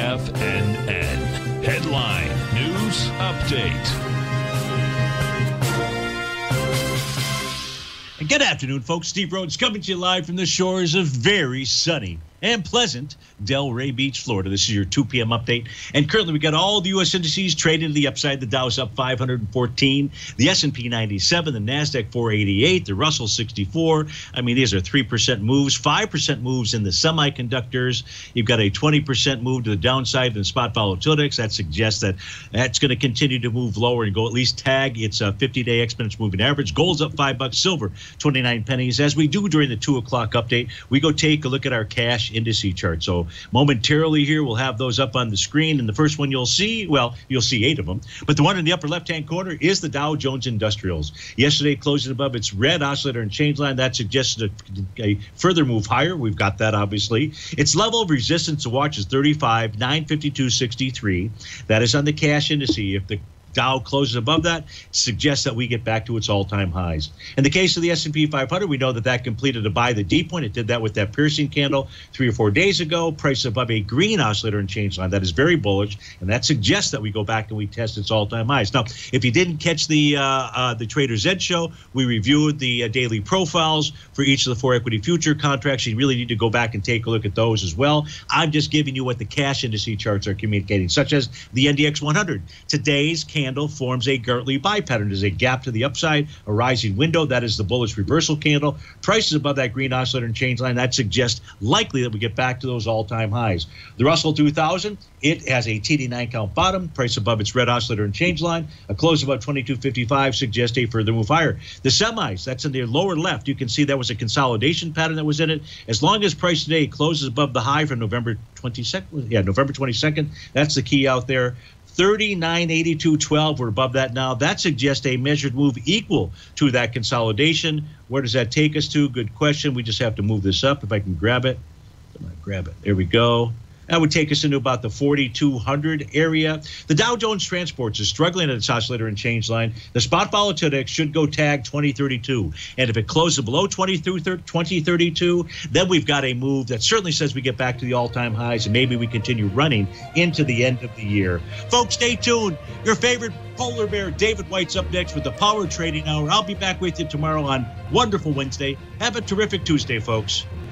TFNN. Headline News Update. Good afternoon, folks. Steve Rhodes coming to you live from the shores of very sunny and pleasant Delray Beach, Florida. This is your 2 p.m. update. And currently, we got all the U.S. indices trading to the upside. The Dow's up 514. The S&P 97. The NASDAQ 488. The Russell 64. I mean, these are 3% moves, 5% moves in the semiconductors. You've got a 20% move to the downside in the spot volatility. That suggests that that's going to continue to move lower and go at least tag its 50-day exponential moving average. Gold's up $5. Silver, 29 pennies. As we do during the 2 o'clock update, we go take a look at our cash indice chart. So momentarily here, we'll have those up on the screen. And the first one you'll see, well, you'll see 8 of them. But the one in the upper left-hand corner is the Dow Jones Industrials. Yesterday, closing above its red oscillator and change line. That suggested a further move higher. We've got that, obviously. Its level of resistance to watch is 35,952.63. That is on the cash indice. If the Dow closes above that, suggests that we get back to its all-time highs. In the case of the S&P 500, we know that completed a buy the D point. It did that with that piercing candle 3 or 4 days ago. Price above a green oscillator and change line. That is very bullish, and that suggests that we go back and we test its all-time highs. Now, if you didn't catch the Trader's Edge show, we reviewed the daily profiles for each of the 4 equity future contracts. You really need to go back and take a look at those as well. I'm just giving you what the cash indice charts are communicating, such as the NDX 100. Today's candle forms a Gartley buy pattern. There's a gap to the upside, a rising window. That is the bullish reversal candle. Prices above that green oscillator and change line. That suggests likely that we get back to those all-time highs. The Russell 2000, it has a TD9 count bottom. Price above its red oscillator and change line. A close above 22.55 suggests a further move higher. The semis, that's in the lower left. You can see that was a consolidation pattern that was in it. As long as price today closes above the high from November 22nd. Yeah, November 22nd. That's the key out there. 39.82.12. We're above that now. That suggests a measured move equal to that consolidation. Where does that take us to? Good question. We just have to move this up. If I can grab it. There we go. That would take us into about the 4,200 area. The Dow Jones Transports is struggling at its oscillator and change line. The spot volatility should go tag 2032. And if it closes below 2032, then we've got a move that certainly says we get back to the all-time highs and maybe we continue running into the end of the year. Folks, stay tuned. Your favorite polar bear, David White's up next with the Power Trading Hour. I'll be back with you tomorrow on Wonderful Wednesday. Have a terrific Tuesday, folks.